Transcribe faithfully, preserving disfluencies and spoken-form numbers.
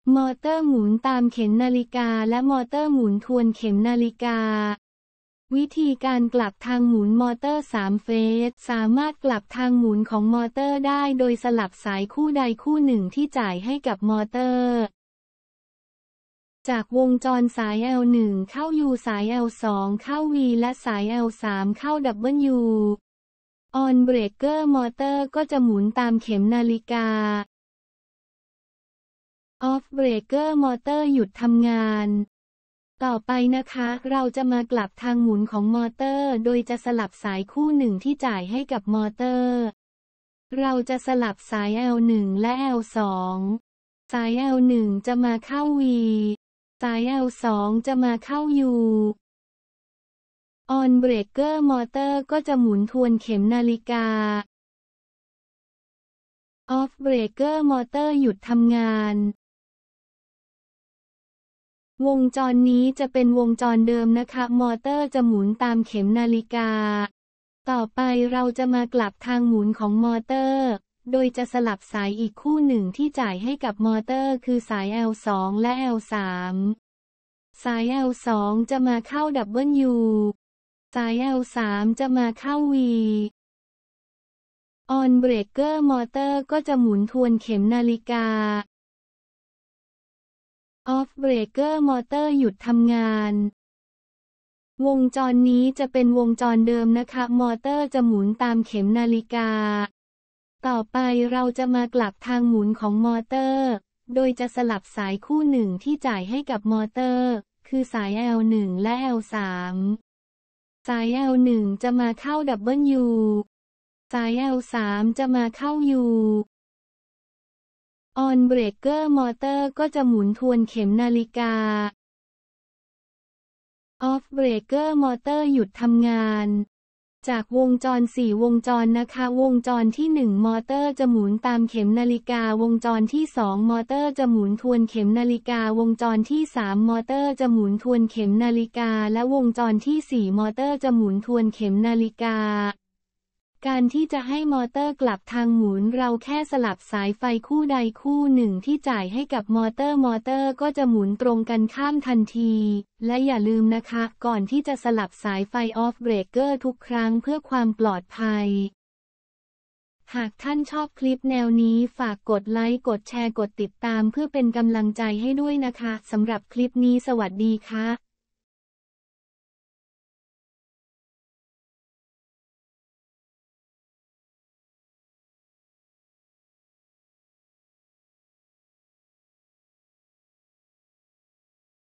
มอเตอร์หมุนตามเข็มนาฬิกาและมอเตอร์หมุนทวนเข็มนาฬิกาวิธีการกลับทางหมุนมอเตอร์สามเฟสสามารถกลับทางหมุนของมอเตอร์ได้โดยสลับสายคู่ใดคู่หนึ่งที่จ่ายให้กับมอเตอร์จากวงจรสาย แอล หนึ่ง เข้า U สาย แอล สอง เข้า V และสาย แอล สาม เข้า ดับเบิลยู On breaker มอเตอร์ก็จะหมุนตามเข็มนาฬิกา Off breaker มอเตอร์หยุดทำงานต่อไปนะคะเราจะมากลับทางหมุนของมอเตอร์โดยจะสลับสายคู่หนึ่งที่จ่ายให้กับมอเตอร์เราจะสลับสาย แอล หนึ่ง และ แอล สอง สาย แอล หนึ่ง จะมาเข้า V สาย แอล สอง จะมาเข้า U On breaker มอเตอร์ก็จะหมุนทวนเข็มนาฬิกา Off breaker มอเตอร์หยุดทำงานวงจรนี้จะเป็นวงจรเดิมนะคะมอเตอร์จะหมุนตามเข็มนาฬิกาต่อไปเราจะมากลับทางหมุนของมอเตอร์โดยจะสลับสายอีกคู่หนึ่งที่จ่ายให้กับมอเตอร์คือสาย แอล สอง และ แอล สาม สาย แอล สอง จะมาเข้า ดับเบิลยู สาย แอล สาม จะมาเข้า V On breaker มอเตอร์ก็จะหมุนทวนเข็มนาฬิกา Off breaker มอเตอร์หยุดทำงานวงจรนี้จะเป็นวงจรเดิมนะคะมอเตอร์จะหมุนตามเข็มนาฬิกาต่อไปเราจะมากลับทางหมุนของมอเตอร์โดยจะสลับสายคู่หนึ่งที่จ่ายให้กับมอเตอร์คือสาย แอล หนึ่ง และ แอล สาม สาย แอล หนึ่ง จะมาเข้า ดับเบิลยู สาย แอล สาม จะมาเข้า U On breaker มอเตอร์ก็จะหมุนทวนเข็มนาฬิกา Off breaker มอเตอร์หยุดทำงานจากวงจรสี่วงจรนะคะวงจรที่หนึ่งมอเตอร์จะหมุนตามเข็มนาฬิกาวงจรที่สองมอเตอร์จะหมุนทวนเข็มนาฬิกาวงจรที่สามมอเตอร์จะหมุนทวนเข็มนาฬิกาและวงจรที่สี่มอเตอร์จะหมุนทวนเข็มนาฬิกาการที่จะให้มอเตอร์กลับทางหมุนเราแค่สลับสายไฟคู่ใดคู่หนึ่งที่จ่ายให้กับมอเตอร์มอเตอร์ก็จะหมุนตรงกันข้ามทันทีและอย่าลืมนะคะก่อนที่จะสลับสายไฟ off breaker ทุกครั้งเพื่อความปลอดภัยหากท่านชอบคลิปแนวนี้ฝากกดไลค์กดแชร์กดติดตามเพื่อเป็นกำลังใจให้ด้วยนะคะสำหรับคลิปนี้สวัสดีค่ะ